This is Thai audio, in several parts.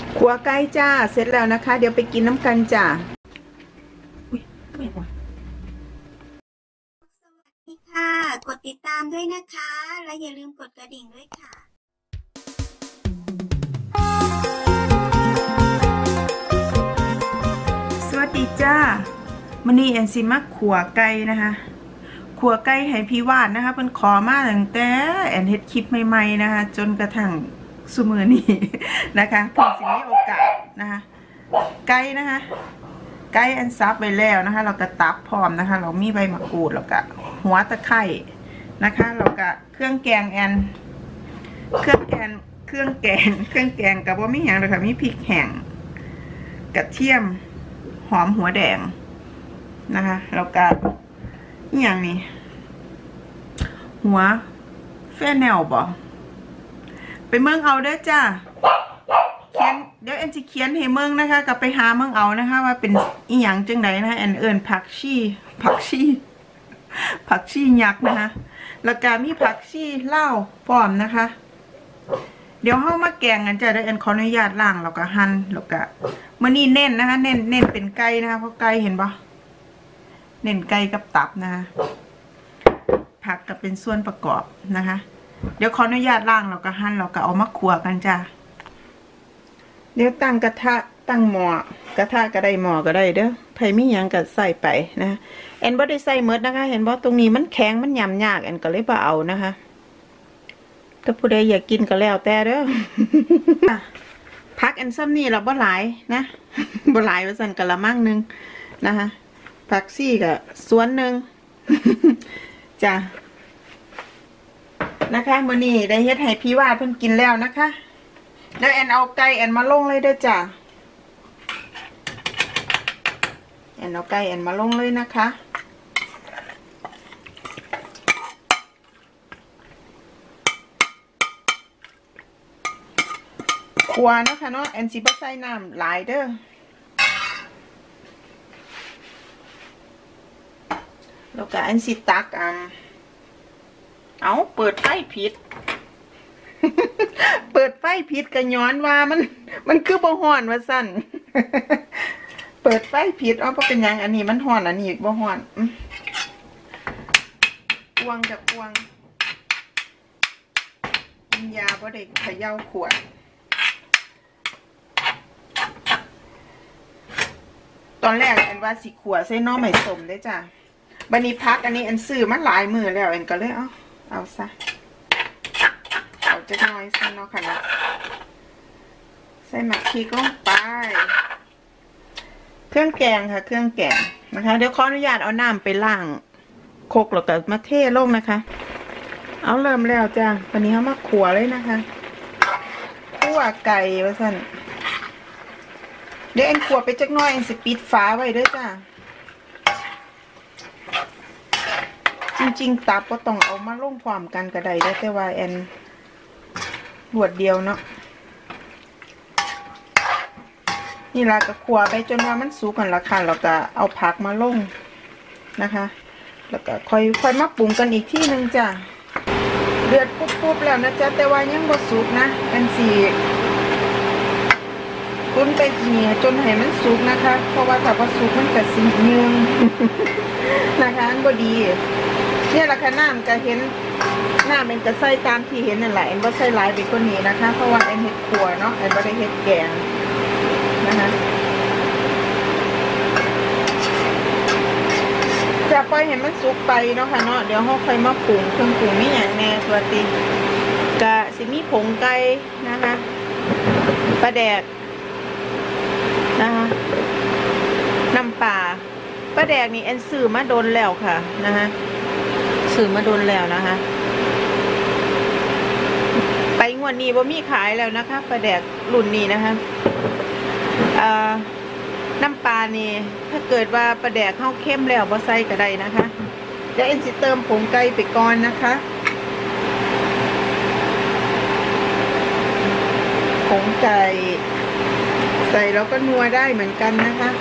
ขัวไก่จ้าเสร็จแล้วนะคะเดี๋ยวไปกินน้ำกันจ้าสวัสดีค่ะกดติดตามด้วยนะคะและอย่าลืมกดกระดิ่งด้วยค่ะสวัสดีจ้ามื้อนี้แอนซิมักขัวไก่นะคะขัวไก่ให้พี่วาดนะคะเพิ่นขอมาตั้งแต่แอนเฮ็ดคลิปใหม่ๆนะคะจนกระทั่งซุมื้อนี้นะคะเพิ่นสิมีโอกาสนะคะไก่นะคะไก่อันซับไว้แล้วนะคะเราก็ตับพร้อมนะคะเรามีใบมะกรูดแล้วก็หัวตะไคร้นะคะแล้วก็เครื่องแกงแอนเครื่องแกงกับว่ามีหยังเลยค่ะมีพริกแห้งกระเทียมหอมหัวแดงนะคะแล้วก็นี่อย่างนี้หัวแฟแนลบ่ไปเมืองเอาเด้อจ้าเขียนเดี๋ยวแอนจะเขียนให้เมืองนะคะกับไปหาเมืองเอานะคะว่าเป็นอีหยังจังไดนะคะแอนเอิญผักชียักษ์นะคะแล้วก็มีผักชีเล่าพร้อมนะคะเดี๋ยวเฮามาแกงกันจ้ะเดี๋ยวแอนขออนุญาตล้างแล้วก็หั่นแล้วก็มื้อนี้เน้นนะคะเน้นเป็นไก่นะคะเพราะไก่เห็นบ่เน้นไก่กับตับนะคะผักก็เป็นส่วนประกอบนะคะเดี๋ยวขออนุญาตล้างแล้วก็หั่นแล้วก็เอามาคั่วกันจ้ะเดี๋ยวตั้งกระทะตั้งหม้อกระทะก็ได้หม้อก็ได้เด้อไผมีหยังก็ใส่ไปนะแอนบ่ได้ใส่หมดนะคะเห็นบ่ตรงนี้มันแข็งมันยำยากแอนก็เลยบ่เอานะคะถ้าผู้ใดอยากกินก็แล้วแต่เด้อ พักแอนซ้ำนี่เราบ่หลายนะบ่หลายว่าซั่นกะละมังนึงนะคะผักซี่ก็ส่วนนึง จ้ะนะคะมื้อนี้ได้เฮ็ดให้พี่วาดเพิ่นกินแล้วนะคะแล้วแอนเอาไก่แอนมาลงเลยเด้อจ้ะแอนเอาไก่แอนมาลงเลยนะคะขัวนะคะเนาะแอนสิบ่ใส่น้ำหลายเด้อแล้วก็แอนสิตักเอาเปิดไฟผิด เปิดไฟผิดก็ย้อนว่ามันคือบ่ฮ้อนว่าซั่น เปิดไฟผิดเพราะเป็นหยังอันนี้มันฮ้อนอันนี้บ่ฮ้อนกวงกับกวงยาบ่ได้เขย่าขวดตอนแรกแอนว่าสิขัวใส่น้อใหม่สมได้จ้ะบันนี้พักอันนี้แอนซื้อมาหลายมือแล้วแอนก็เลยเอาซะเอาจะน้อยซะเนาะค่ะนะใส่หมักพริกลงไปเครื่องแกงค่ะเครื่องแกงนะคะเดี๋ยวขออนุญาตเอาน้ำไปล้างโคกแล้วก็มาเทลงนะคะเอาเริ่มแล้วจ้ะวันนี้เขามาขัวเลยนะคะขั่วไก่ว่าสั่นเดี๋ยวแอนขัวไปจักหน่อยแอนสิปิดฝาไว้ด้วยจ้ะจริงๆตับก็ต้องเอามาลงพร้อมกันก็ได้แต่ว่าแอนรวดเดียวเนาะนี่ละก็ขัวไปจนว่ามันสุกกันละค่ะเราก็เอาผักมาลงนะคะแล้วก็ค่อยมาปรุงกันอีกที่หนึ่งจ้ะเดือดปุ๊บแล้วนะจ๊ะแต่ว่ายังบ่สุกนะแอนสิตุ้นไปเหี่ยจนให้มันสุกนะคะเพราะว่าถ้าบ่สุกมันก็สิเยือง นะคะอันบ่ดีเนี่ยราคาน้ำก็เห็นน้ำเป็นกระใส่ตามที่เห็นนั่นแหละแอนบ่ใส่หลายไปกว่านี้นะคะเพราะว่าแอนเฮ็ดขัวเนาะแอนบ่ได้เฮ็ดแกงนะคะจะปล่อยให้มันสุกไปเนาะค่ะเนาะเดี๋ยวเราค่อยมาปรุงเครื่องปรุงนี่อย่างแน่ตัวติกะสิมีผงไก่นะคะปลาแดกนะคะน้ำปลาแดกนี่แอนซื้อมาโดนแล้วค่ะนะคะซื้อมาโดนแล้วนะคะไปงวดนี้บ่มีขายแล้วนะคะปลาแดกรุ่นนี้นะคะน้ำปลานี่ถ้าเกิดว่าปลาแดกเข้าเข้มแล้วบ่ใส่ก็ได้นะคะเดี๋ยวแอนสิเติมผงไก่ไปก่อนนะคะผงไก่ใส่แล้วก็นัวได้เหมือนกันนะคะ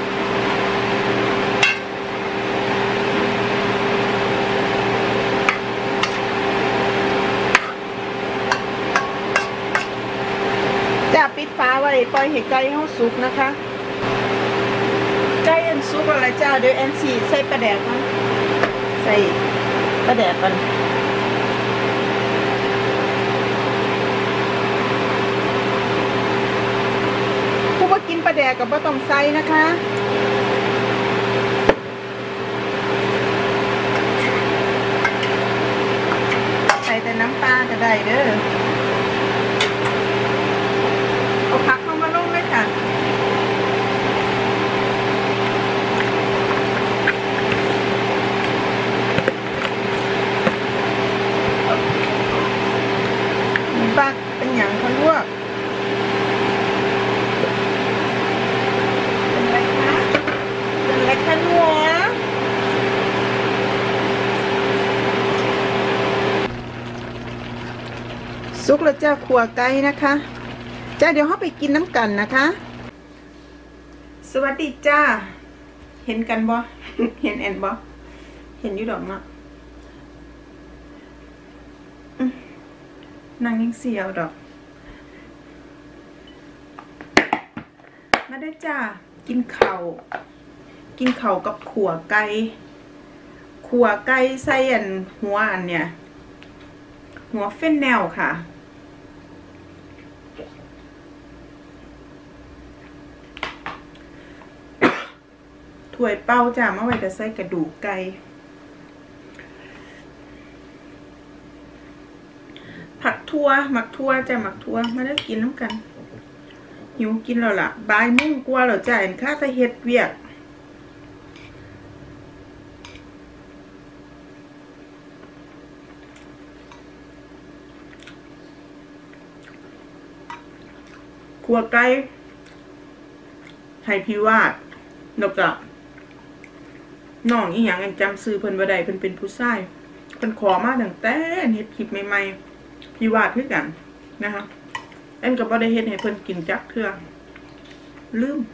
จะปิดฟ้าไว้ปล่อยให้ไก่เฮาสุกนะคะไก่อันสุกอะไรจ้าเดี๋ยวแอนสีใส่ปลาแดกมันใส่ปลาแดกกันผู้ว่ากินปลาแดกกับบ่ต้องใส่นะคะใส่แต่น้ำปลาก็ได้เด้อเอาผักเข้ามาลงเลยค่ะปักเป็นอย่างเขาลวกเป็นไรคะเป็นไรคะหัวซุกแล้วเจ้าขัวไก่นะคะจ้าเดี๋ยวเขาไปกินน้ำกันนะคะสวัสดีจ้าเห็นกันบ่ เห็นแอนบ่เห็นอยู่ดอกเนาะนางยังเสียวดอกมาได้จ้ากินข้าวกับขัวไก่ใส่อันหัวอันเนี่ยหัวเฟ้นแนวค่ะถ้วยเป้าจ้ามาไว้จะใส่กระดูกไก่ผักทั่วหมักทั่วจ้ะหมักทั่วมาได้กินน้ำกันหิวกินแล้วล่ะบ่ายโมงกว่าแล้วจ้ะเห็นข้าตะเฮ็ดเวียกขัวไก่ให้พี่วาดแล้วก็น้องอีหยังอันจำซื้อเพิ่นบ่ได้เพิ่นเป็นผู้ชายเพิ่นขอมาตั้งแต่เฮ็ดคลิปใหม่ๆพี่วาดคือกันนะคะอันก็บ่ได้เฮ็ดให้เพิ่นกินจักเทื่อลืม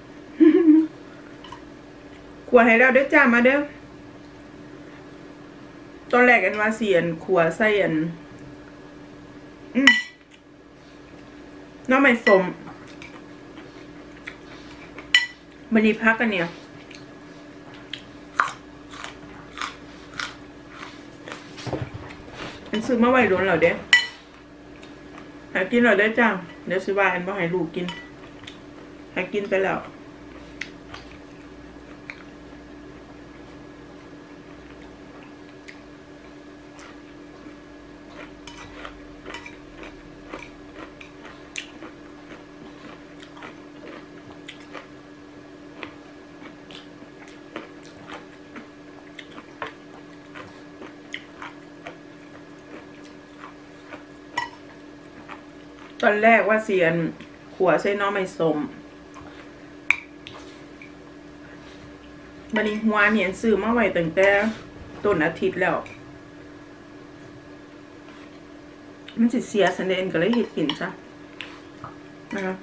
ขัวให้แล้วเด้อจ้ามาเด้อตอนแรกอันว่าสิอันขัวใส่อันน้ำมันส้มมันนี่พักกันเนี่ยอันซื้อมาไว้โดนเหรอเด้หากินเหรอได้จ้าเดี๋ยวซื้อว่าอันบ่ให้ลูกกินหากินไปแล้วตอนแรกว่าเสียนขัวใส่น้องไม่สมบันนี้หัวเนี่ยซื้อมาไว้ตั้งแต่ต้นอาทิตย์แล้วมันสิเสียสันเดนก็เลยเห็ดกินซะนะคะ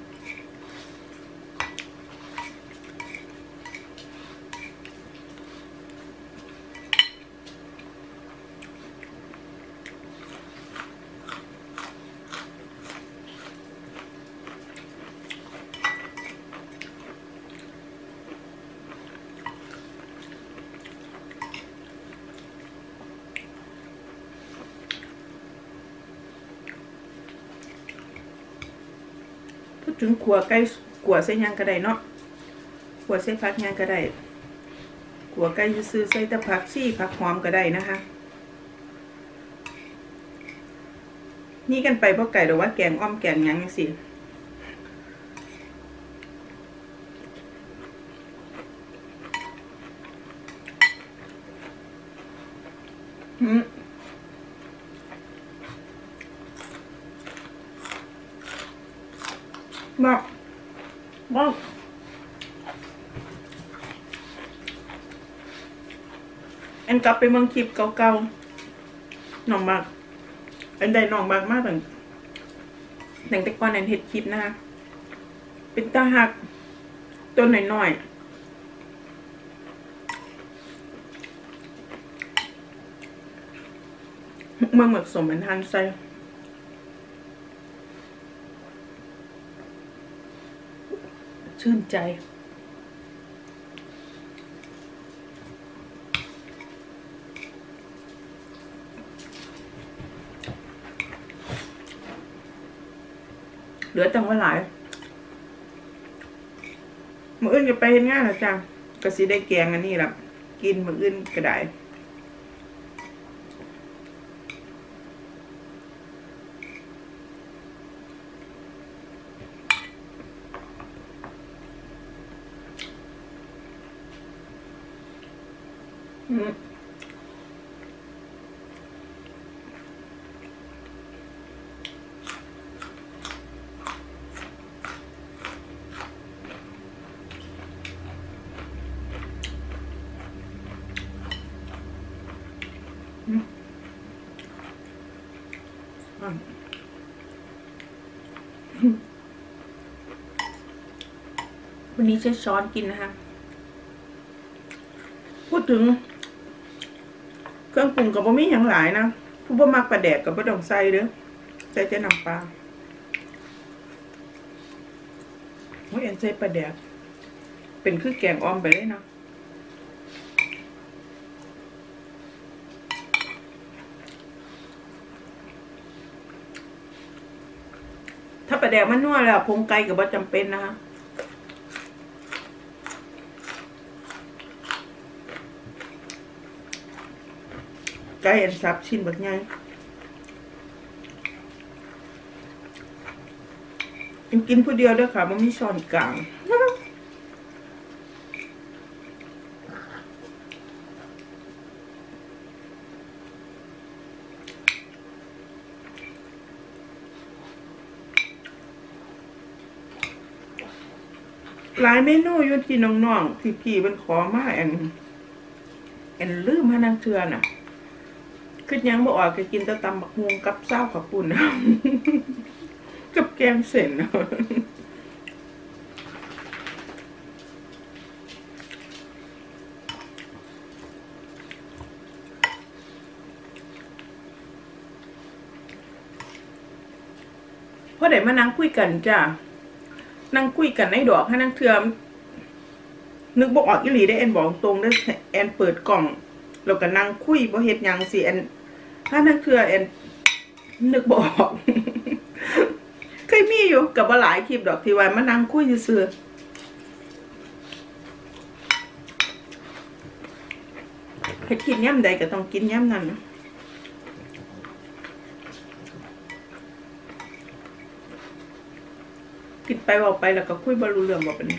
ถึงขัวไก่ขัวใส่ยังก็ได้เนาะขัวใส่ผักยังก็ได้ขัวไก่ซื้อใส่แต่ผักชีผักหอมก็ได้นะคะนี่กันไปเพราะไก่หรือว่าแกงอ้อมแกงยังสิบอกอันกลับไปเมืองคลิปเก่าๆน้องบักอันใดน้องบักมากถึงแต่ก่อนอันเห็ดคลิปนะคะเป็นตาหักตัวหน่อยๆเมื่อหมึกสมเป็นทานใส่ชื่นใจเหลือจังว่าหลายมื้ออื่นจะไปเฮ็ดงานแล้วจ้ะก็สิได้แกงอันนี้ล่ะกินมื้ออื่นก็ได้วันนี้ใช้ช้อนกินนะคะพูดถึงเครื่องปรุงกับบ่มีอย่างหลายนะผู้บ่มักปลาแดกกับบ่ต้องใส่เด้อใส่แต่น้ำปลาโอ้ยใส่ปลาแดกเป็นคือแกงอ้อมไปเลยเนาะถ้าปลาแดกมันนัวแล้วผงไก่ก็บ่จำเป็นนะคะไก่สับชิ้นแบบใหญ่กินผู้เดียวด้วยค่ะมันมีช้อนกลางหลายเมนูอยู่ที่น้องๆพี่ๆมันขอมาแอนลืมมานั่งเทือน่ะคือยังบ่ออกก็กินแต่ตำบักฮวงกับเศร้าขับปุ่นกับแกงเส้นพอได้มานั่งคุยกันจ้ะนั่งคุยกันในดอกให้นั่งเทือมนึกบ่ออกอีหลีได้แอนบอกตรงได้แอนเปิดกล่องเราก็นั่งคุยบ่เฮ็ดหยังสิแอนถ้านั่งเทือแอนนึกบ่ออกเคยมีอยู่กับว่าหลายคลิปดอกที่ว่ามานั่งคุยซื่อๆให้กินย่ำใดก็ต้องกินย่ำนั้นกินไปบอกไปแล้วก็คุยบ่รู้เรื่องบอกเป็น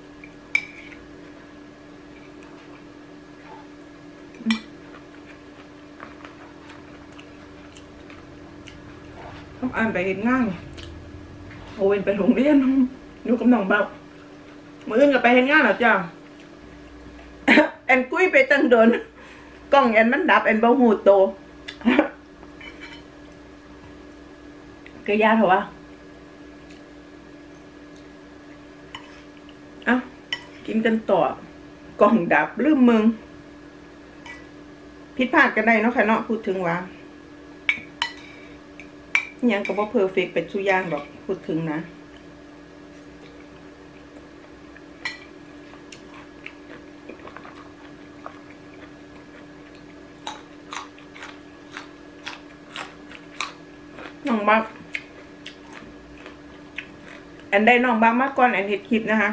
อ่านไปเห็นง่ายโอ้ยไปโรงเรียนอยู่กับน้องเบามื้ออื่นก็ไปเห็นงานแล้วจ้า แอนคุยไปตั้งโดนกล้องแอนมันดับแอนบ่หูโตก็ยาเถอะวะเอ้ากินกันต่อกล้องดับลืมมึงผิดพลาดกันได้เนาะค่ะเนาะพูดถึงว่ายังก็บ่เพอร์เฟกต์เป็นทุกอย่างหรอกพูดถึงนะน้องบักแอนได้น้องบักมากก่อนแอนเห็ดคลิปนะคะ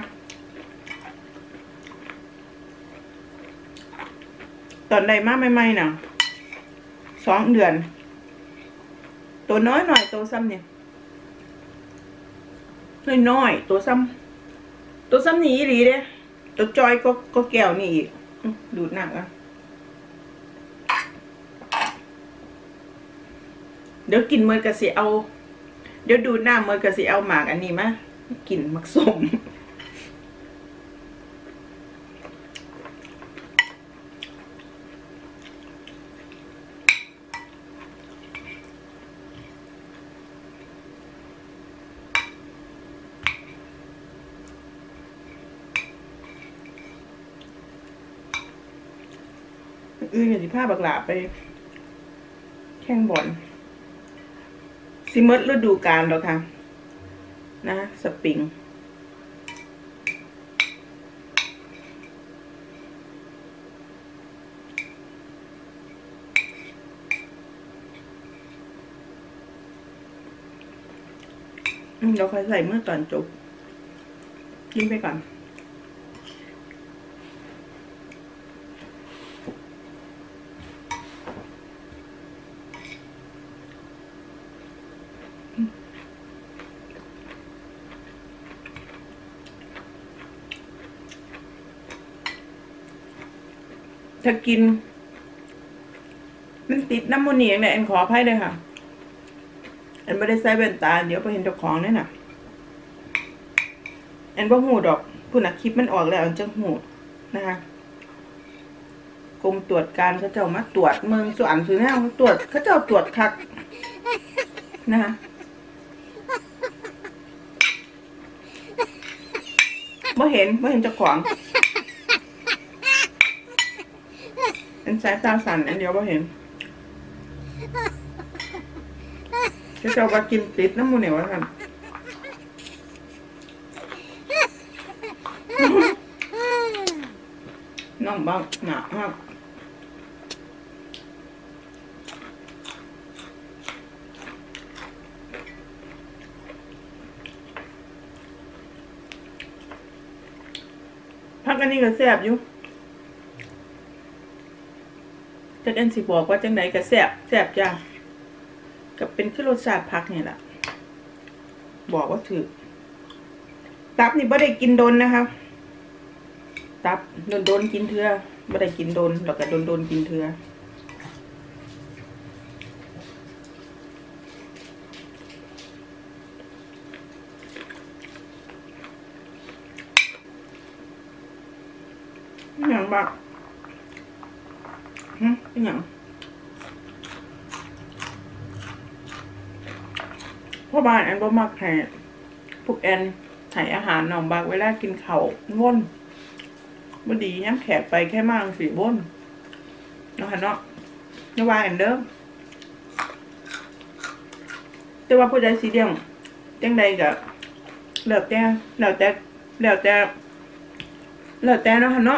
ตอนใดมาใหม่ๆน่ะ2 เดือนตัวน้อยหน่อยตัวซ้ำเนี่ยน้อยตัวซ้ำนี่อีหลีเด้ตัวจอยก็แก้วนี่อีกดูดหนักอ่ะเดี๋ยวกินเมื่อกะสิเอาเดี๋ยวดูดหน้าเมื่อกะสิเอาหมากอันนี้มากินหมักส้มอย่างที่ผ้าบักหลาไปแข่งบอลซิมเมอร์ฤดูกาลแล้วค่ะนะสปริงเราค่อยใส่เมื่อตอนจบกินไปก่อนถ้ากินมันติดน้ำมันเนียงเนี่ยแอนขออภัยเลยค่ะแอนไม่ได้ใส่แว่นตาเดี๋ยวไปเห็นเจ้าของเนี่ยน่ะแอนบ่หูดอกผู้นักคลิปมันออกแล้วแอนจะหูนะคะกรมตรวจการเขาเจ้ามาตรวจเมืองส่วนสุดแนวตรวจเขาเจ้าตรวจคักนะคะบ่เห็นเจ้าของอันสายตาสั่นอันเดียวบ่เห็นเขาเจ้าว่ากินติดน้ำมูเหนียวกันน้องบ้างหนาครับพักอันนี้ก็แซ่บอยู่จะเอ็นสิบอกว่าจังใดก็แซ่บจ้ากับเป็นคือรสชาติผักนี่แหละบอกว่าถือตับนี่ไม่ได้กินโดนนะคะตับโดนกินเถื่อไม่ได้กินโดนแล้วก็โดนกินเถื่ออย่างบ้างเป็นอย่างพ่อบ้านแอนบ่มักให้พวกแอนให้อาหารน้องบางเวลากินข้าวว่นบ่ดีย้ำแขกไปแค่มากสิว่นเนาะค่ะเนาะอย่าว่าแอนเด้อแต่ว่าผู้ใดสิเลี้ยงจังใดก็แล้วแต่เนาะค่ะเนาะ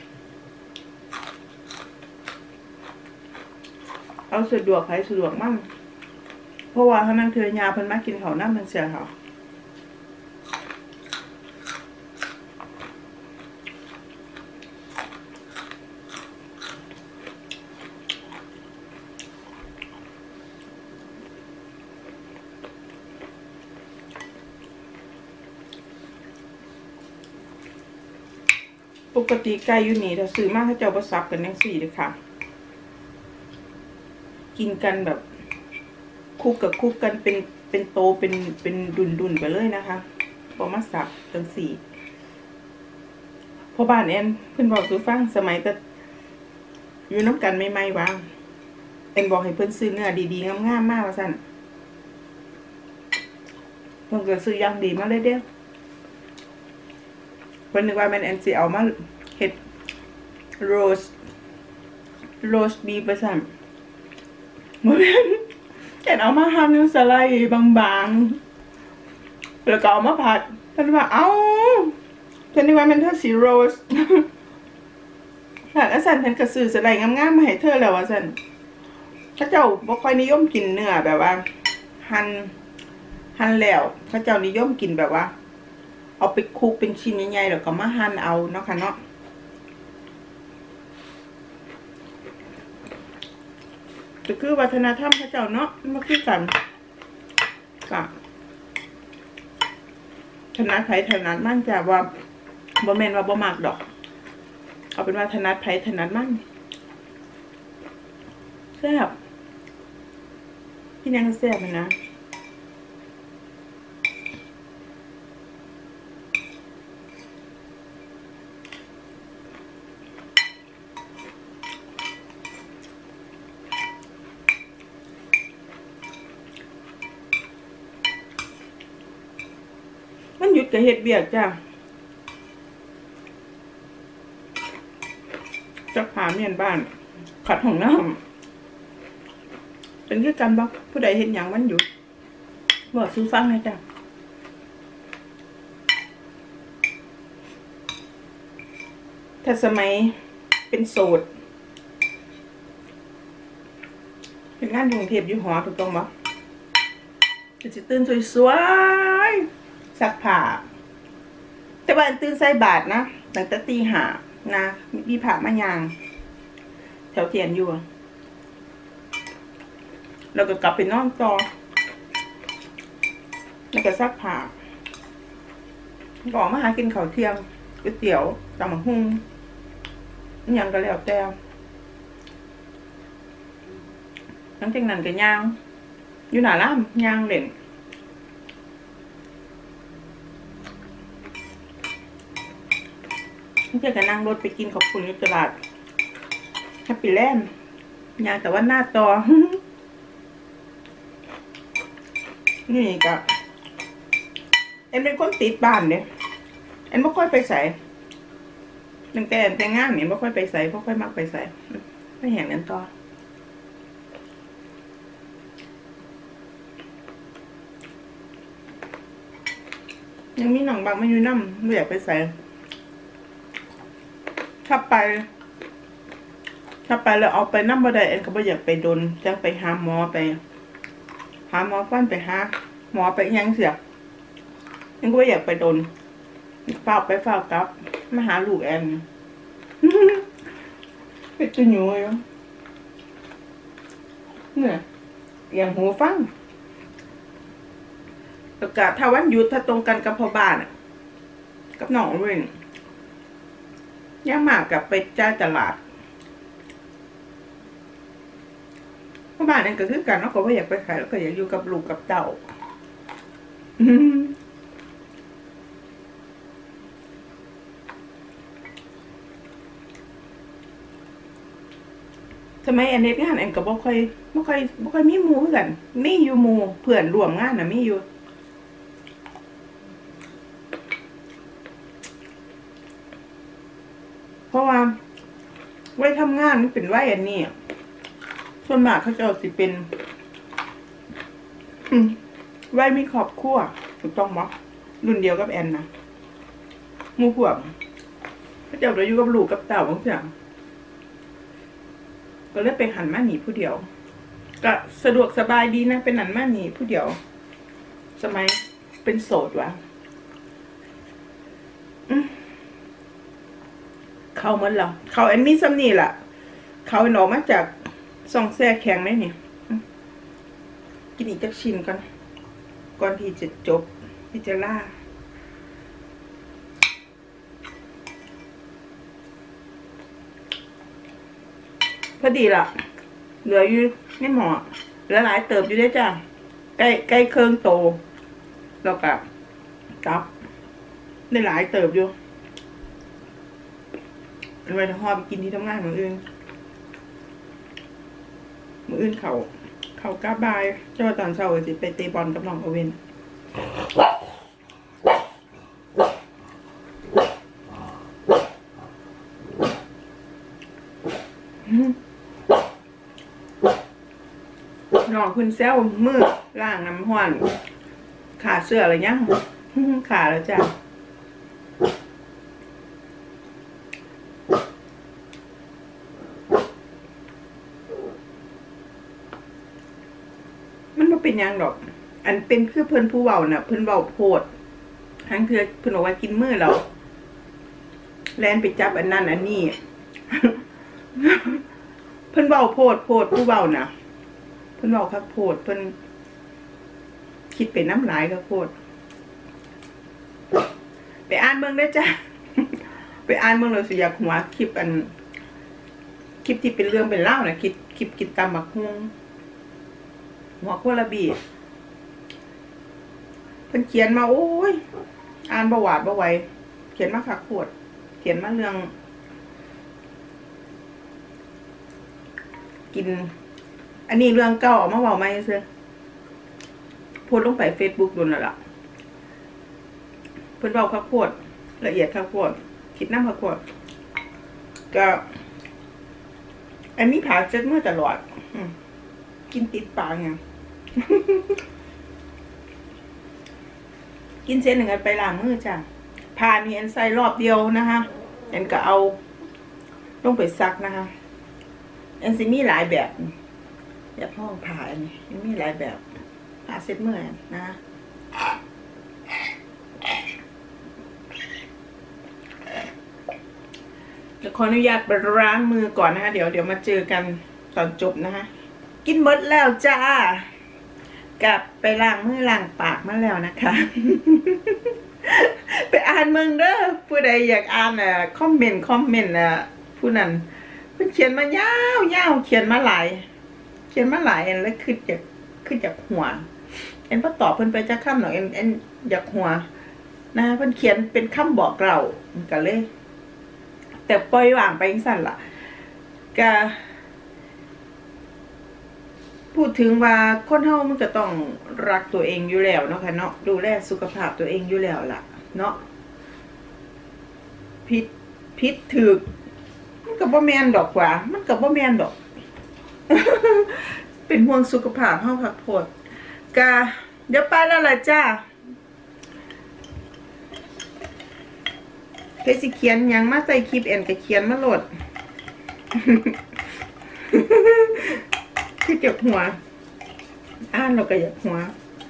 เอาสะดวกใครสะดวกมั่งเพราะว่าเขานั่งเทือยาเพิ่นมากินข้าวน้ำมันเสียค่ะปกติไก่อยู่นี่ถ้าซื้อมาเขาเจ้าบ่ซับกันจังซี่เด้อค่ะกินกันแบบคุกกันเป็นโตเป็นดุนไปเลยนะคะพอมาสับจังสี่พอบ้านแอนเพิ่นบอกสู่ฟังสมัยก็อยู่น้ำกันใหม่ๆว่าแอนบอกให้เพิ่นซื้อเนื้อดีๆงามๆมากว่าซั่นเพิ่นก็ซื้ออย่างดีมาเลยเด้อเพิ่นนึกว่าแม่นแอนสิเอามาเฮ็ดโรสบีฟว่าซั่นบ่แม่นแอนเอามาหั่นสไลด์บางๆแล้วก็เอามาผัดเพิ่นว่าเอ้าเพิ่นนึกว่าแม่นเธอสิโรสแล้วซั่นเพิ่นก็ซื้อสไลด์งามๆมาให้เธอแล้วว่าซั่นเขาเจ้าบ่ค่อยนิยมกินเนื้อแบบว่าหั่นแล้วเขาเจ้านิยมกินแบบว่าเอาไปคลุกเป็นชิ้นใหญ่ๆแล้วก็มาหั่นเอาเนาะค่ะเนาะก็คือวัฒนธรรมเขาเจ้าเนาะมันคือกันก็ถนัดไผถนัดมั่นจ้ะว่าบ่แม่นว่าบ่มักดอกเอาเป็นว่าถนัดไผถนัดมั่นแซ่บพี่ยังแซ่บเลยนะมันหยุดกับเฮ็ดเวียกจ้ะจักผาเมียนบ้านขัดห้องน้ำเป็นคือกันบ่ผู้ใดเฮ็ดหยังมันหยุดบอกสู่ฟังให้จ้ะถ้าสมัยเป็นโสดเป็นงานกรุงเทพอยู่หอถูกต้องบ่จะตื่นสวยๆซักผ้าแต่ว่าตื่นใส่บาทนะตั้งแต่ตีห้านะมีผ้ามายางแถวเทียนอยู่แล้วก็กลับไปนอนต่อแล้วก็ซักผ้าก็ออกมาหากินข้าวเที่ยงก๋วยเตี๋ยวตำบักหุ่งยังก็แล้วแต่หลังจากนั้นก็ย่างอยู่หน้าร้านย่างเล่นเพื่อนก็นั่งรถไปกินขอบคุณอยู่ตลาดแฮปปี้แลนด์ย่างแต่ว่าหน้าต่อ นี่ก็เอ็นเป็นคนติดบ้านเนี่ยเอ็นไม่ค่อยไปใส่ตั้งแต่แต่งงานเนี่ยไม่ค่อยไปใส่ไม่ค่อยมักไปใส่ไม่เห็นกันต่อยังมีหนังบางไม่อยู่น้ำไม่อยากไปใส่ถ้าไปแล้วเอาไปน้ำบ่ได้เอ็นก็ไม่อยากไปโดนจังไปหาหมอฟันไปหาหมอไปยังเสียยังก็ไม่อยากไปโดนฝากไปฝากกลับมาหาลูกแอนเป็นตัวหนูอยู่เนี่ยอย่างหูฟังประกาศถ้าวันหยุดถ้าตรงกันกับพ่อบ้านกับน้องเร่งย่ามากกับไปจ่ายตลาดพ่อบ้านนั่นก็คือกันเนาะก็ไม่อยากไปขายแล้วก็อยากอยู่กับลูกกับเต่าทำไมอันนี้งานอันก็บ่ค่อยมีหมู่กันมีอยู่หมู่เพื่อนร่วมงานน่ะมีอยู่เพราะว่าไว้ทำงานมันเป็นไว้อันนี้ส่วนมากเขาจะสิเป็นไว้มีครอบครัวถูกต้องมั้ยรุ่นเดียวกับแอนนะหมู่พวกเขาจะอยู่กับลูกกับเต่าบางอย่างก็เลยไปหันมาหนีผู้เดียวก็สะดวกสบายดีนะเป็นหันมาหนีผู้เดียวสมัยเป็นโสดวะเขาเหมือนเราเขาแอนมี่ซัมนี่แหละเขาหนอมาจากซองแซ่แข็งไหมเนี่ยกินอีกจักชิ้นก่อนที่จะจบที่จะล่าพอดีล่ะเหลืออยู่ในหม้อหลายเติบอยู่ได้จ้ะใกล้เครื่องโตแล้วก็กับได้หลายเติบอยู่เอาไว้ห่อไปกินที่ทำงานมื้ออื่นเขากาบายเจ้าตอนเช้าสิไปเตะบอลกับน้องโอเว่นน้องคุณแซวมือล่างน้ำห้อนขาเสื้ออะไรเงี้ยขาแล้วจ้ะมันไม่เป็นยังดอกอันเป็นคือเพิ่นผู้เว้าน่ะเพิ่นเว้าโพดทั้งเทื่อเพิ่นบอกว่ากินมื้อแล้วแลนไปจับอันนั้นอันนี้ เพิ่นเว้าโพดผู้เว้าน่ะเพิ่นเว้าคักโพดเพิ่นคิดเป็นน้ำลายคักโพดไปอ่านเบิ่งได้จ้ะ ไปอ่านเบิ่งแล้วสิอยากหัวคลิปที่เป็นเรื่องเป็นเล่าน่ะคลิปกินตำบักฮวงหัวโคลาบีเพิ่นเขียนมาโอ้ยอ่านบ่หวาดบ่ไหวเขียนมาคักโพดเขียนมาเรื่องกินอันนี้เรื่องเก่าออกมาเว้าใหม่ซื่อโพสต์ลงไป Facebook โดนแล้วล่ะเพิ่นเว้าคักโพดละเอียดคักโพดคิดนำคักโพดก็อันนี้ผ่าเจ็ดมื้อตลอดกินติดปากไง กินเส้นหนึ่งกันไปล้างมือจ้ะผ่านี่อันใส่รอบเดียวนะคะอันก็เอาลงไปซักนะคะอันสิมีหลายแบบห้องผ่าอันนี้มีหลายแบบาเซ็ตเมื่อยนะจะขออนุญาตไปล้างมือก่อนนะคะเดี๋ยวมาเจอกันตอนจบนะคะกินหมดแล้วจ้ากลับไปล้างมือล้างปากมาแล้วนะคะ ไปอ่านมึงเด้อผู้ใดอยากอ่านคอมเมนต์ผู้นั้นเพิ่นเขียนมายาวเขียนมาหลายแล้วคือจากหัวพอตอบเพิ่นไปจักคำหน่อยอยากหัวนะเพิ่นเขียนเป็นคำบอกเราก็เลยแต่ปล่อยวางไปจังซั่นล่ะก็พูดถึงว่าคนเฮามันก็ต้องรักตัวเองอยู่แล้วเนาะค่ะเนาะดูแลสุขภาพตัวเองอยู่แล้วล่ะเนาะผิดถูกมันก็บ่แม่นดอกว่ามันก็บ่แม่นดอก เป็นห่วงสุขภาพเฮาพักผ่อนก็เดี๋ยวไปแล้วล่ะจ้าเพิ่นสิเขียนหยังมาใส่คลิปแอนก็เขียนมาโหลด คือเจ็บหัวอ่านเราก็อยากหัว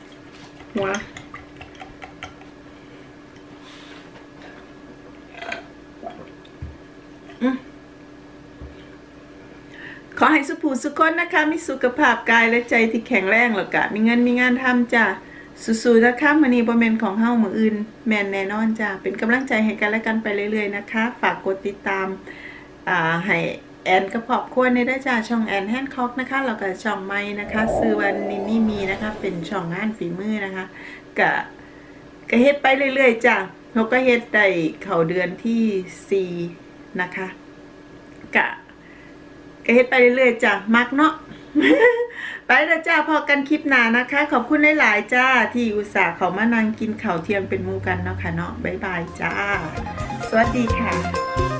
ขอให้สุภูสุขคนนะคะมีสุขภาพกายและใจที่แข็งแรงแล้วก็มีเงินมีงานทำจ้ะสู้ๆนะคะมื้อนี้บ่แม่นของเฮามื้ออื่นแม่นแน่นอนจ้ะเป็นกำลังใจให้กันและกันไปเรื่อยๆนะคะฝากกดติดตามให้แอนกับครอบครัวในได้จ้าช่องแอนแฮนด์คอกนะคะแล้วก็ช่องไม้นะคะซื้อวันนี้นี่มีนะคะเป็นช่องงานฝีมือนะคะก็เฮ็ดไปเรื่อยๆจ้าเราก็เฮ็ดได้เข้าเดือนที่4นะคะก็เฮ็ดไปเรื่อยๆจ้ามักเนาะ ไปแล้วจ้าพอกันคลิปหน้านะคะขอบคุณหลายๆจ้าที่อุตส่าห์เขามานั่งกินข้าวเที่ยงเป็นหมู่กันเนาะค่ะเนาะบ๊ายบายจ้าสวัสดีค่ะ